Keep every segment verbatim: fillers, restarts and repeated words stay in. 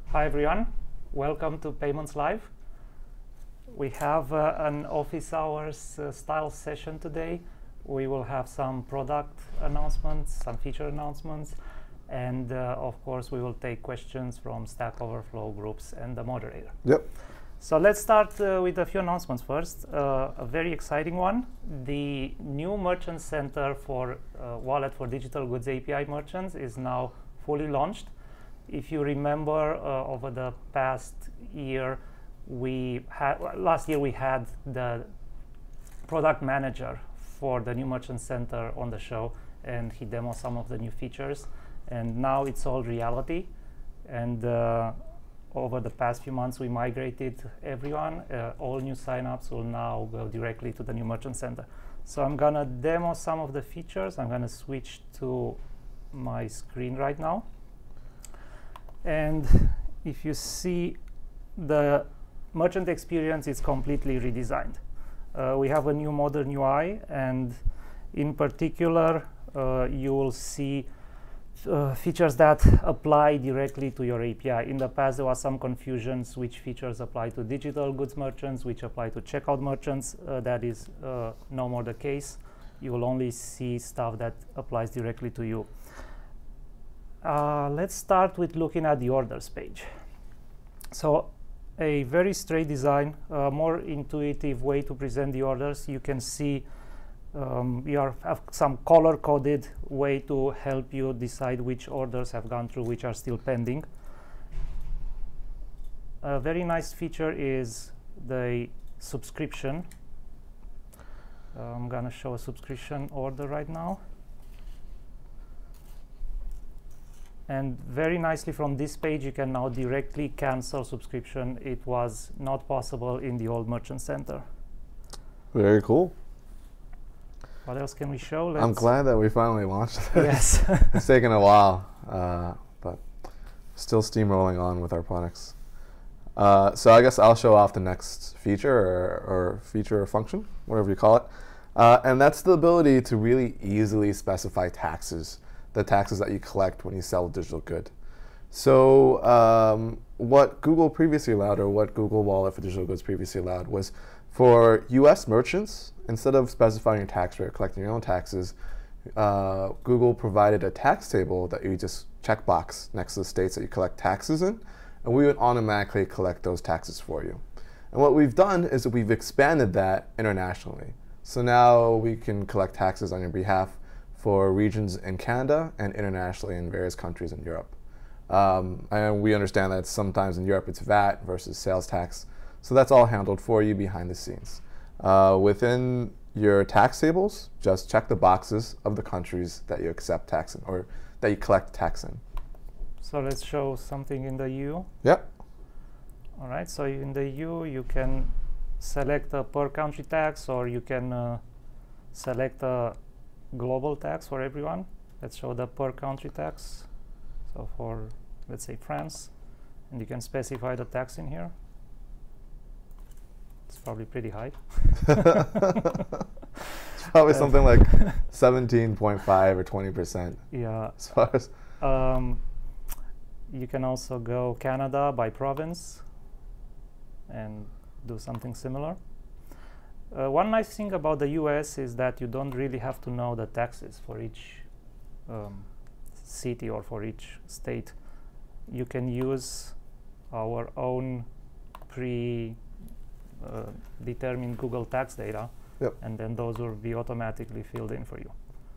Hi everyone, welcome to Payments Live. We have uh, an office hours uh, style session today. We will have some product announcements, some feature announcements, and uh, of course we will take questions from Stack Overflow groups and the moderator. Yep. So let's start uh, with a few announcements first. Uh, a very exciting one, the new Merchant Center for uh, Wallet for Digital Goods A P I merchants is now fully launched. If you remember, uh, over the past year, we had last year we had the product manager for the new Merchant Center on the show, and he demoed some of the new features. And now it's all reality. And uh, over the past few months, we migrated everyone. Uh, all new signups will now go directly to the new Merchant Center. So I'm gonna demo some of the features. I'm gonna switch to my screen right now. And if you see, the merchant experience is completely redesigned. Uh, we have a new modern U I, and in particular, uh, you will see uh, features that apply directly to your A P I. In the past, there was some confusions which features apply to digital goods merchants, which apply to checkout merchants. Uh, that is uh, no more the case. You will only see stuff that applies directly to you. Uh, let's start with looking at the orders page. So a very straight design, a more intuitive way to present the orders. You can see um, you are, have some color-coded way to help you decide which orders have gone through, which are still pending. A very nice feature is the subscription. Uh, I'm going to show a subscription order right now. And very nicely from this page, you can now directly cancel subscription. It was not possible in the old Merchant Center. Very cool. What else can we show? Let's I'm glad that we finally launched this. Yes. It's taken a while, uh, but still steamrolling on with our products. Uh, so I guess I'll show off the next feature or, or feature or function, whatever you call it. Uh, and that's the ability to really easily specify taxes. The taxes that you collect when you sell a digital good. So um, what Google previously allowed, or what Google Wallet for Digital Goods previously allowed, was for U S merchants, instead of specifying your tax rate or collecting your own taxes, uh, Google provided a tax table that you just checkbox next to the states that you collect taxes in, and we would automatically collect those taxes for you. And what we've done is that we've expanded that internationally. So now we can collect taxes on your behalf for regions in Canada and internationally in various countries in Europe. Um, and we understand that sometimes in Europe it's V A T versus sales tax. So that's all handled for you behind the scenes. Uh, within your tax tables, just check the boxes of the countries that you accept tax in, or that you collect tax in. So let's show something in the E U. Yep. All right, so in the E U, you can select a per country tax, or you can uh, select a global tax for everyone. Let's show the per country tax. So for, let's say, France, and you can specify the tax in here. It's probably pretty high. It's probably uh, something like seventeen point five or twenty percent. Yeah. As far as um, you can also go Canada by province and do something similar. Uh, one nice thing about the U S is that you don't really have to know the taxes for each um, city or for each state. You can use our own pre-determined uh, Google tax data, yep. and then those will be automatically filled in for you.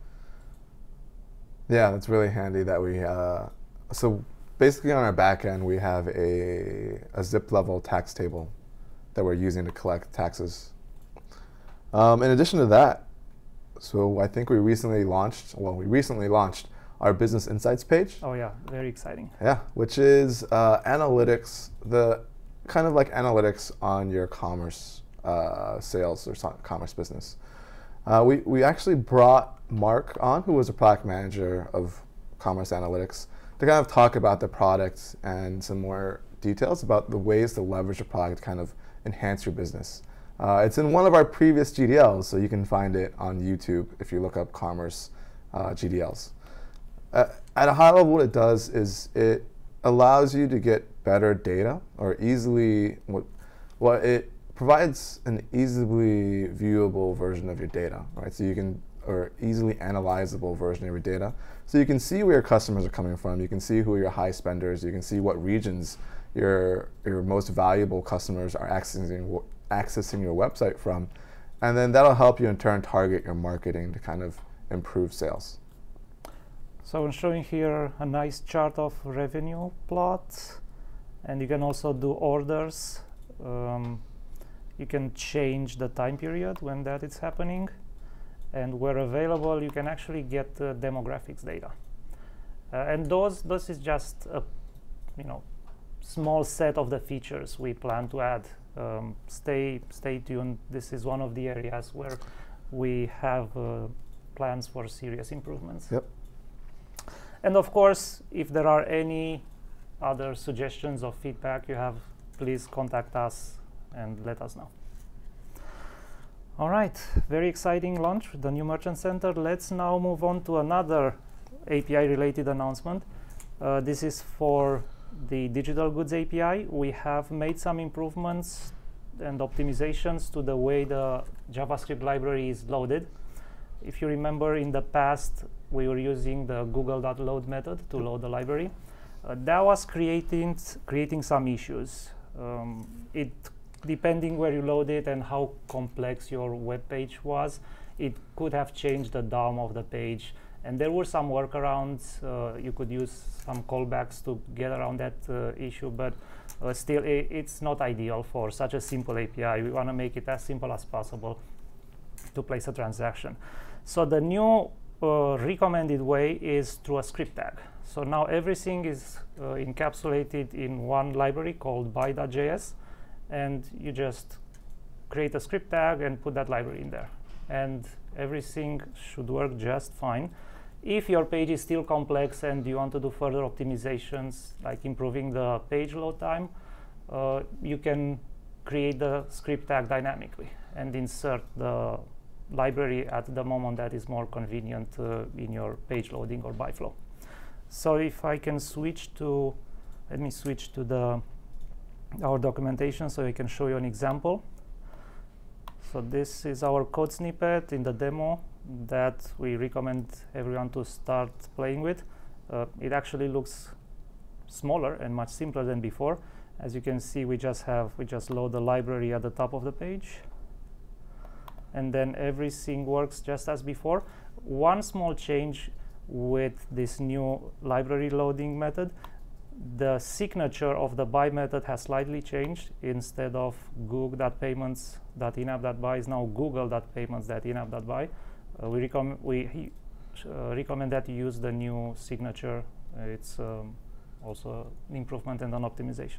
Yeah, that's really handy that we, uh, so basically on our back end, we have a, a zip level tax table that we're using to collect taxes. Um, in addition to that, so I think we recently launched, well, we recently launched our Business Insights page. Oh yeah, very exciting. Yeah, which is uh, analytics, the kind of like analytics on your commerce uh, sales or so commerce business. Uh, we, we actually brought Mark on, who was a product manager of Commerce Analytics, to kind of talk about the product and some more details about the ways to leverage the product to kind of enhance your business. Uh, it's in one of our previous G D Ls, so you can find it on YouTube if you look up Commerce uh, G D Ls. Uh, at a high level, what it does is it allows you to get better data or easily what well it provides an easily viewable version of your data, right? So you can or easily analyzable version of your data. So you can see where your customers are coming from. You can see who are your high spenders. You can see what regions your your most valuable customers are accessing accessing your website from, and then that'll help you in turn target your marketing to kind of improve sales. So I'm showing here a nice chart of revenue plots, and you can also do orders. Um, you can change the time period when that is happening, and where available you can actually get uh, demographics data. Uh, and those, this is just a you know small set of the features we plan to add. Um, stay stay tuned. This is one of the areas where we have uh, plans for serious improvements. Yep. And of course, if there are any other suggestions or feedback you have, please contact us and let us know. All right, very exciting launch, the new Merchant Center. Let's now move on to another A P I-related announcement. Uh, this is for the Digital Goods A P I. We have made some improvements and optimizations to the way the JavaScript library is loaded. If you remember, in the past, we were using the google.load method to load the library. Uh, that was creating, creating some issues. Um, it, depending where you load it and how complex your web page was, it could have changed the D O M of the page. And there were some workarounds. Uh, you could use some callbacks to get around that uh, issue, but uh, still, I it's not ideal for such a simple A P I. We want to make it as simple as possible to place a transaction. So the new uh, recommended way is through a script tag. So now everything is uh, encapsulated in one library called buy.js, and you just create a script tag and put that library in there. And everything should work just fine. If your page is still complex and you want to do further optimizations, like improving the page load time, uh, you can create the script tag dynamically and insert the library at the moment that is more convenient uh, in your page loading or buy flow. So if I can switch to, let me switch to the our documentation so I can show you an example. So this is our code snippet in the demo that we recommend everyone to start playing with. Uh, it actually looks smaller and much simpler than before. As you can see, we just have we just load the library at the top of the page, and then everything works just as before. One small change with this new library loading method: the signature of the buy method has slightly changed. Instead of goog.payments.inapp.buy is now google.payments.inapp.buy. Uh, we, recom we uh, recommend that you use the new signature. Uh, it's um, also an improvement and an optimization.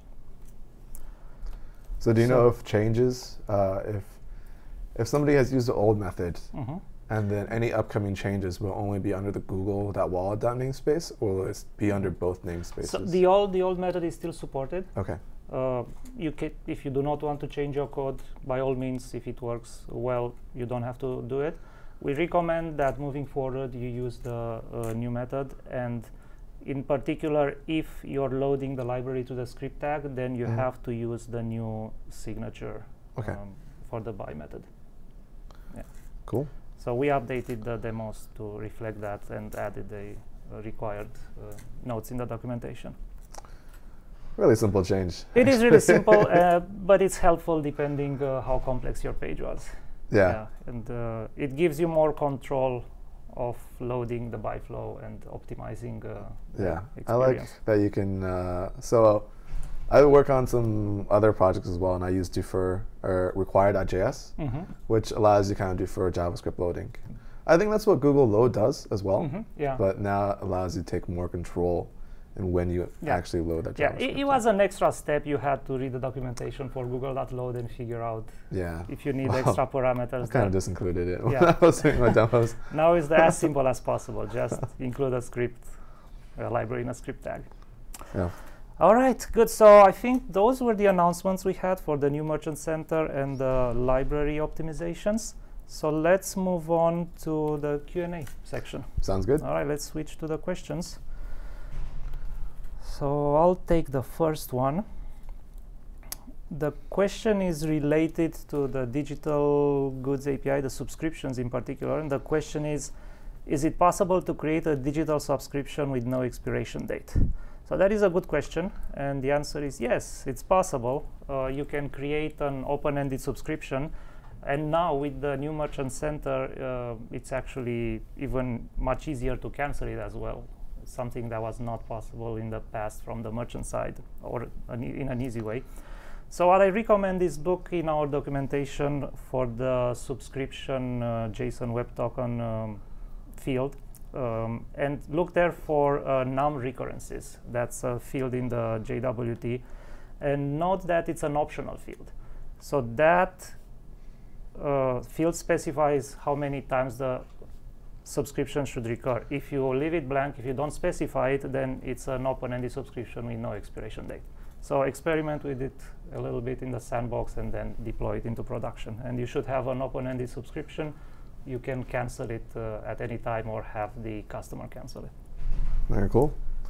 So do you so know if changes, uh, if if somebody has used the old method, mm-hmm. and then any upcoming changes will only be under the google.wallet namespace, or will it be under both namespaces? So the old the old method is still supported. Okay. Uh, you can, if you do not want to change your code, by all means, if it works well, you don't have to do it. We recommend that moving forward you use the uh, new method, and in particular, if you're loading the library to the script tag, then you mm-hmm. have to use the new signature okay. um, for the buy method. Yeah. Cool. So we updated the demos to reflect that and added the uh, required uh, notes in the documentation. Really simple change. It is really simple, uh, but it's helpful depending uh, how complex your page was. Yeah. yeah. And uh, it gives you more control of loading the buy flow and optimizing uh, yeah. the experience. I like that you can, uh, so I work on some other projects as well, and I use defer or require.js, mm-hmm. which allows you kind of defer JavaScript loading. I think that's what Google Load does as well, mm-hmm. yeah. but now it allows you to take more control in when you yeah. actually load that yeah, JavaScript. Yeah, it, it was an extra step. You had to read the documentation for google.load and figure out yeah. if you need well, extra parameters. I kind of just included it yeah. when I was doing my demos. Now it's as simple as possible. Just include a script, a library in a script tag. Yeah. All right, good. So I think those were the announcements we had for the new Merchant Center and the library optimizations. So let's move on to the Q and A section. Sounds good. All right, let's switch to the questions. So I'll take the first one. The question is related to the digital goods A P I, the subscriptions in particular. And the question is, is it possible to create a digital subscription with no expiration date? So that is a good question. And the answer is yes, it's possible. Uh, you can create an open-ended subscription. And now with the new Merchant Center, uh, it's actually even much easier to cancel it as well. Something that was not possible in the past from the merchant side, or an e in an easy way. So what I recommend is look in our documentation for the subscription uh, JSON Web Token um, field, um, and look there for uh, num recurrences. That's a field in the J W T, and note that it's an optional field. So that uh, field specifies how many times the subscription should recur. If you leave it blank, if you don't specify it, then it's an open-ended subscription with no expiration date. So experiment with it a little bit in the sandbox and then deploy it into production. And you should have an open-ended subscription. You can cancel it uh, at any time or have the customer cancel it. Very cool.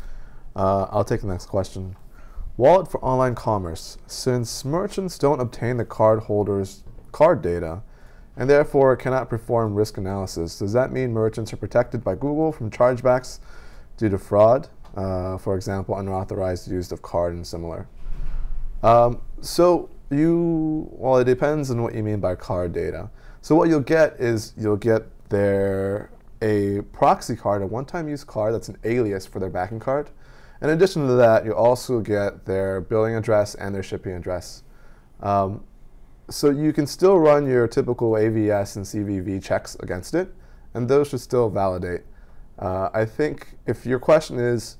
Uh, I'll take the next question. Wallet for online commerce. Since merchants don't obtain the cardholder's card data and therefore cannot perform risk analysis, does that mean merchants are protected by Google from chargebacks due to fraud? Uh, for example, unauthorized use of card and similar. Um, so you, well, it depends on what you mean by card data. So what you'll get is you'll get their a proxy card, a one-time use card that's an alias for their backing card. In addition to that, you'll also get their billing address and their shipping address. Um, so you can still run your typical A V S and C V V checks against it, and those should still validate. Uh, I think if your question is,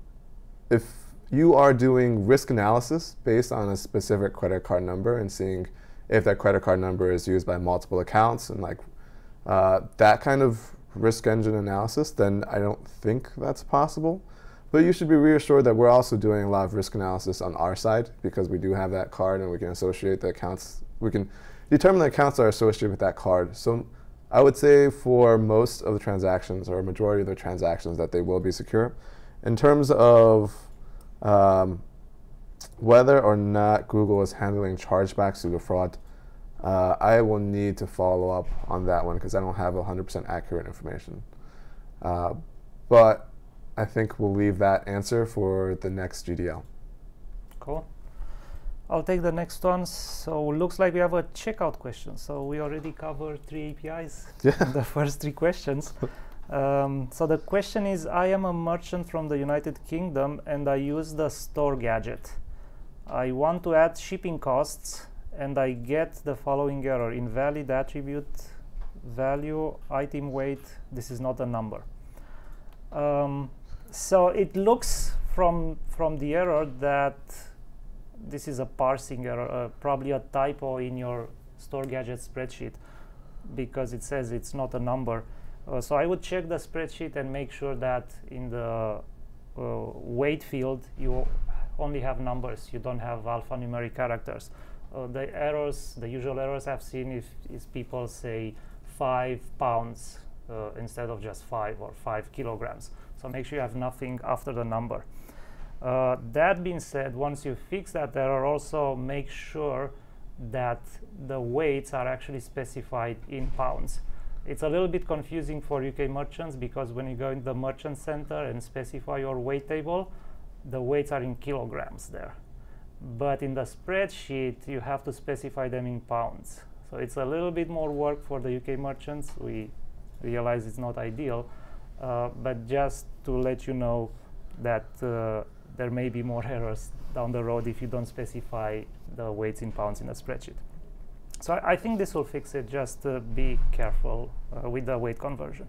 if you are doing risk analysis based on a specific credit card number and seeing if that credit card number is used by multiple accounts and like uh, that kind of risk engine analysis, then I don't think that's possible. But you should be reassured that we're also doing a lot of risk analysis on our side because we do have that card and we can associate the accounts. We can determine the accounts that are associated with that card. So I would say for most of the transactions or a majority of the transactions that they will be secure. In terms of um, whether or not Google is handling chargebacks due to fraud, uh, I will need to follow up on that one because I don't have one hundred percent accurate information. Uh, but I think we'll leave that answer for the next G D L. Cool. I'll take the next one. So looks like we have a checkout question. So we already covered three A P Is Yeah. in the first three questions. Um, so the question is, I am a merchant from the United Kingdom and I use the store gadget. I want to add shipping costs and I get the following error: invalid attribute value, item weight, this is not a number. Um, so it looks from, from the error that this is a parsing error, uh, probably a typo in your store gadget spreadsheet because it says it's not a number. Uh, so I would check the spreadsheet and make sure that in the uh, weight field you only have numbers, you don't have alphanumeric characters. Uh, the errors, the usual errors I've seen if, is people say five pounds uh, instead of just five or five kilograms. So make sure you have nothing after the number. Uh, that being said, once you fix that error, also make sure that the weights are actually specified in pounds. It's a little bit confusing for U K merchants because when you go in the Merchant Center and specify your weight table, the weights are in kilograms there. But in the spreadsheet, you have to specify them in pounds. So it's a little bit more work for the U K merchants. We realize it's not ideal, uh, but just to let you know that uh, there may be more errors down the road if you don't specify the weights in pounds in the spreadsheet. So I, I think this will fix it. Just uh, be careful uh, with the weight conversion.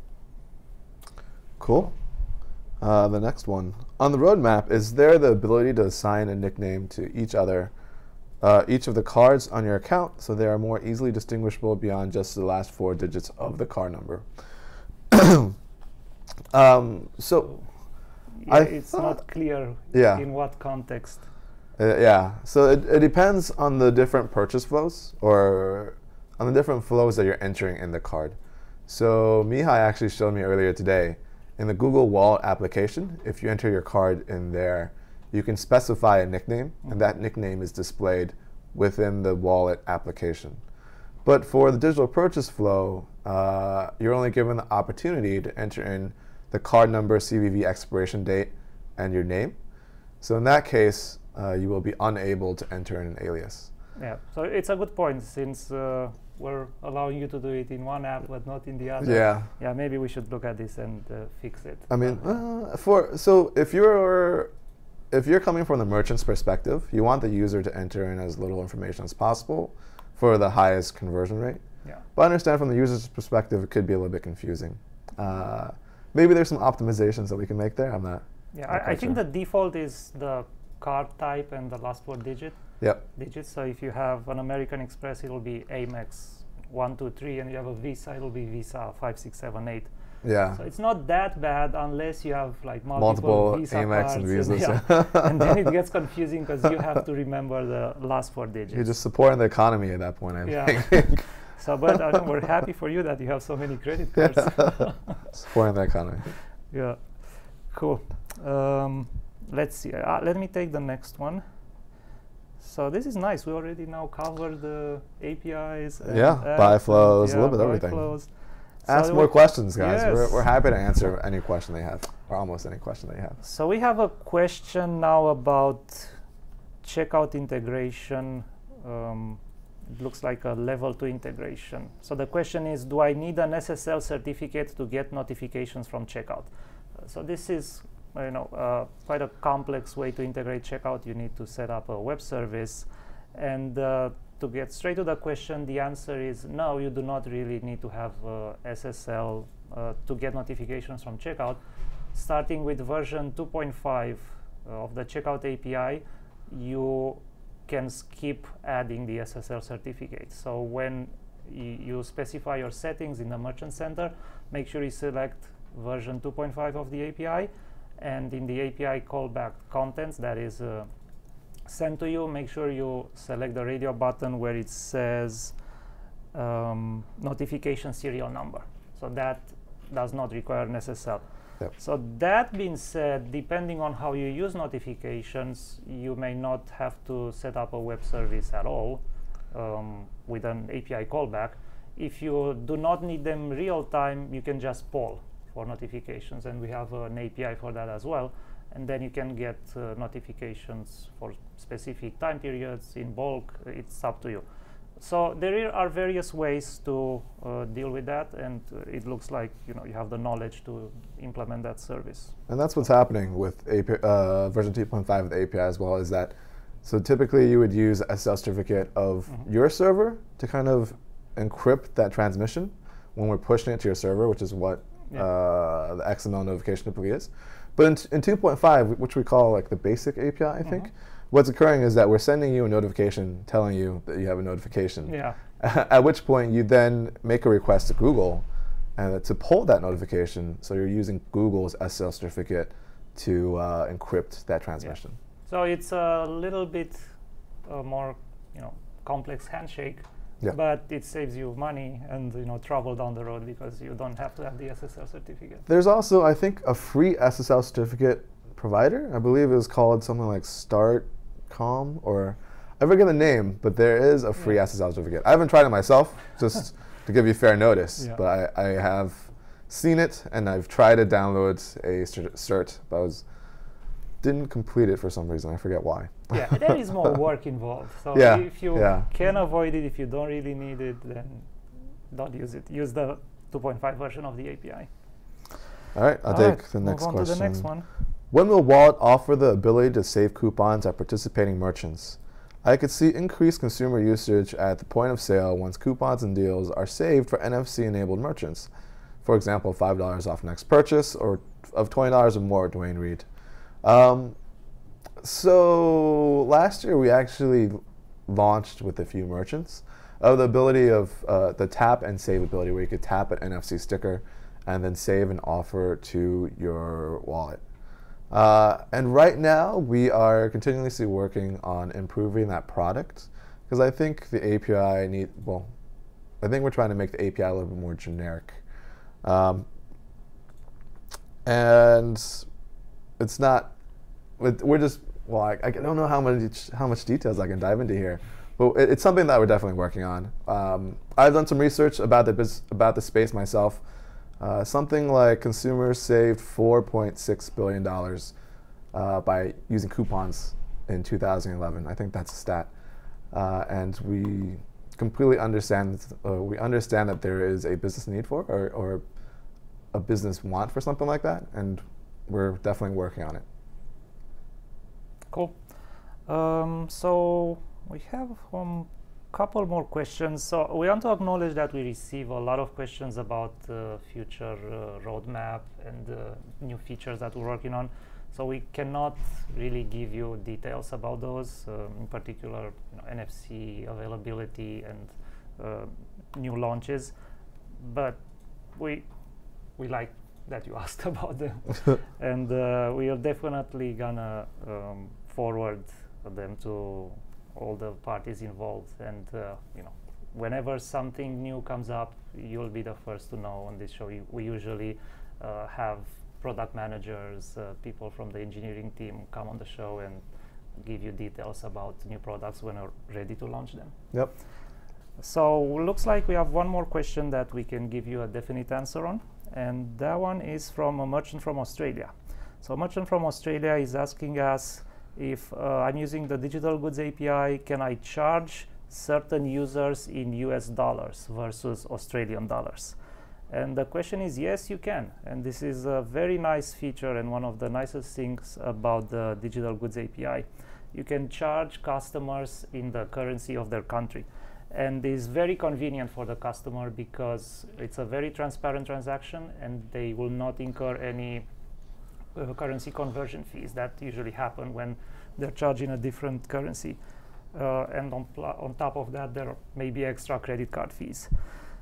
Cool. Uh, the next one. On the roadmap, is there the ability to assign a nickname to each other, uh, each of the cards on your account so they are more easily distinguishable beyond just the last four digits of the card number? um, so, yeah, I it's not clear yeah. in what context. Uh, yeah, so it, it depends on the different purchase flows or on the different flows that you're entering in the card. So Mihai actually showed me earlier today in the Google Wallet application, if you enter your card in there, you can specify a nickname, mm-hmm. and that nickname is displayed within the wallet application. But for the digital purchase flow, uh, you're only given the opportunity to enter in the card number, C V V expiration date, and your name. So in that case, uh, you will be unable to enter in an alias. Yeah, so it's a good point, since uh, we're allowing you to do it in one app but not in the other. Yeah. Yeah, maybe we should look at this and uh, fix it. I mean, uh, for so if you're if you're coming from the merchant's perspective, you want the user to enter in as little information as possible for the highest conversion rate. Yeah. But I understand from the user's perspective, it could be a little bit confusing. Uh, maybe there's some optimizations that we can make there. I'm not. Yeah, not I, I think sure. the default is the card type and the last four digit. Yep. digits. So if you have an American Express, it will be Amex one, two, three, and you have a Visa, it will be Visa five, six, seven, eight. Yeah. So it's not that bad unless you have like multiple, multiple Visa Amex cards and Visas. And, yeah. And then it gets confusing because you have to remember the last four digits. You're just supporting the economy at that point, I yeah. think. So, but I think we're happy for you that you have so many credit cards. Supporting the economy. Yeah. Cool. Um, let's see. Uh, let me take the next one. So this is nice. We already now covered the A P Is. And yeah, buy flows, yeah, a little bit of everything. Flows. Ask so more questions, guys. Yes. We're, we're happy to answer any question they have, or almost any question they have. So we have a question now about checkout integration. Um, it looks like a level two integration. So the question is, do I need an S S L certificate to get notifications from checkout? Uh, so this is you know, uh, quite a complex way to integrate checkout. You need to set up a web service. And uh, to get straight to the question, the answer is no, you do not really need to have uh, S S L uh, to get notifications from checkout. Starting with version two point five uh, of the checkout A P I, you can skip adding the S S L certificate. So when you specify your settings in the Merchant Center, make sure you select version two point five of the A P I. And in the A P I callback contents that is uh, sent to you, make sure you select the radio button where it says um, notification serial number. So that does not require an S S L. Yep. So that being said, depending on how you use notifications, you may not have to set up a web service at all um, with an A P I callback. If you do not need them real time, you can just poll for notifications, and we have uh, an A P I for that as well. And then you can get uh, notifications for specific time periods in bulk. It's up to you. So there are various ways to uh, deal with that, and uh, it looks like you know you have the knowledge to implement that service. And that's what's happening with A P I, uh, version two point five of the A P I as well. Is that so? Typically, you would use a S S L certificate of mm-hmm. your server to kind of encrypt that transmission when we're pushing it to your server, which is what yeah. uh, the X M L notification typically is. But in, in two point five, which we call like the basic A P I, I think, mm-hmm. what's occurring is that we're sending you a notification telling you that you have a notification. Yeah. At which point you then make a request to Google and to pull that notification. So you're using Google's S S L certificate to uh, encrypt that transmission. Yeah. So it's a little bit uh, more, you know, complex handshake. Yeah. But it saves you money and you know trouble down the road because you don't have to have the S S L certificate. There's also, I think, a free S S L certificate provider. I believe it was called something like StartCom, or I forget the name, but there is a free yeah. S S L certificate. I haven't tried it myself, just to give you fair notice, yeah. but I, I have seen it and I've tried to download a cert, but I was didn't complete it for some reason. I forget why. Yeah, there is more work involved. So yeah, if you yeah. can avoid it, if you don't really need it, then don't use it. Use the two point five version of the A P I. All right, I'll All take right, the next move on question. To the next one. When will Wallet offer the ability to save coupons at participating merchants? I could see increased consumer usage at the point of sale once coupons and deals are saved for N F C-enabled merchants. For example, five dollars off next purchase, or of twenty dollars or more, Dwayne Reed. Um, so last year we actually launched with a few merchants of the ability of uh, the tap and save ability, where you could tap an N F C sticker and then save an offer to your wallet. Uh, and right now we are continuously working on improving that product, because I think the A P I need, well, I think we're trying to make the A P I a little bit more generic. Um, and it's not. We're just well, I, I don't know how much how much details I can dive into here, but it, it's something that we're definitely working on. Um, I've done some research about the biz, about the space myself. Uh, something like consumers saved four point six billion dollars uh, by using coupons in two thousand eleven. I think that's a stat, uh, and we completely understand. Uh, we understand that there is a business need for, or, or a business want for something like that, and we're definitely working on it. Cool. Um, so we have a um, couple more questions. So we want to acknowledge that we receive a lot of questions about uh, future uh, roadmap and uh, new features that we're working on. So we cannot really give you details about those, um, in particular you know, N F C availability and uh, new launches. But we we like that you asked about them, and uh, we are definitely gonna um, forward them to all the parties involved. And uh, you know, whenever something new comes up, you'll be the first to know on this show. You, we usually uh, have product managers, uh, people from the engineering team come on the show and give you details about new products when we're ready to launch them. Yep. So looks like we have one more question that we can give you a definite answer on, and that one is from a merchant from Australia. So a merchant from Australia is asking us if uh, I'm using the Digital Goods A P I, can I charge certain users in U S dollars versus Australian dollars? And the question is, yes, you can. And this is a very nice feature and one of the nicest things about the Digital Goods A P I. You can charge customers in the currency of their country. And it's very convenient for the customer because it's a very transparent transaction and they will not incur any uh, currency conversion fees that usually happen when they're charging a different currency. Uh, and on, on top of that, there may be extra credit card fees.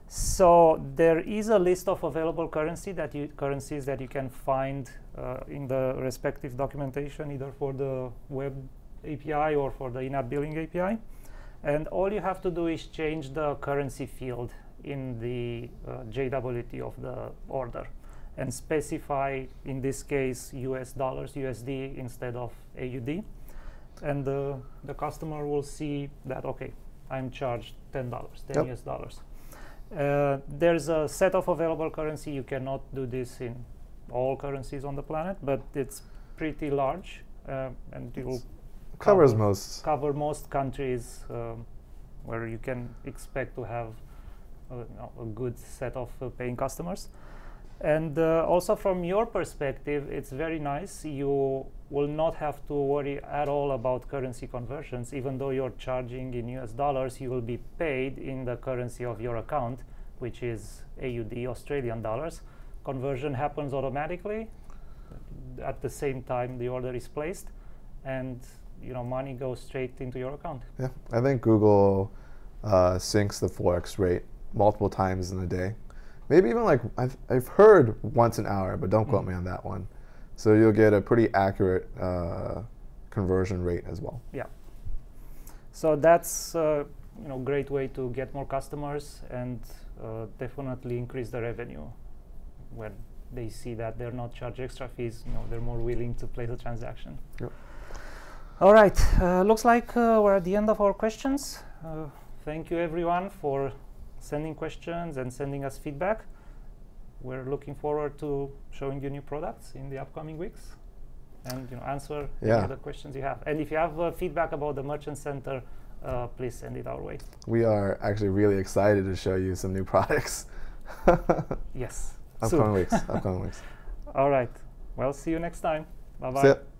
So there is a list of available currency that you, currencies that you can find uh, in the respective documentation, either for the web A P I or for the in-app billing A P I. And all you have to do is change the currency field in the uh, J W T of the order and specify, in this case, U S dollars, U S D instead of A U D. And uh, the customer will see that, okay, I'm charged ten dollars, ten Yep. U S dollars. Uh, there's a set of available currency. You cannot do this in all currencies on the planet, but it's pretty large, uh, and it will Covers cover, most. cover most countries um, where you can expect to have uh, no, a good set of uh, paying customers. And uh, also from your perspective, it's very nice. You will not have to worry at all about currency conversions. Even though you're charging in U S dollars, you will be paid in the currency of your account, which is A U D, Australian dollars. Conversion happens automatically at the same time the order is placed, and you know, money goes straight into your account. Yeah, I think Google uh, syncs the Forex rate multiple times in a day. Maybe even like, I've, I've heard once an hour, but don't quote mm. me on that one. So you'll get a pretty accurate uh, conversion rate as well. Yeah. So that's a you know, great way to get more customers and uh, definitely increase the revenue. When they see that they're not charged extra fees, you know, they're more willing to place a transaction. Yep. All right, uh, looks like uh, we're at the end of our questions. Uh, thank you everyone for sending questions and sending us feedback. We're looking forward to showing you new products in the upcoming weeks and you know, answer yeah. any other questions you have. And if you have uh, feedback about the Merchant Center, uh, please send it our way. We are actually really excited to show you some new products. Yes. Upcoming weeks. Upcoming weeks. All right. Well, see you next time. Bye-bye. See ya.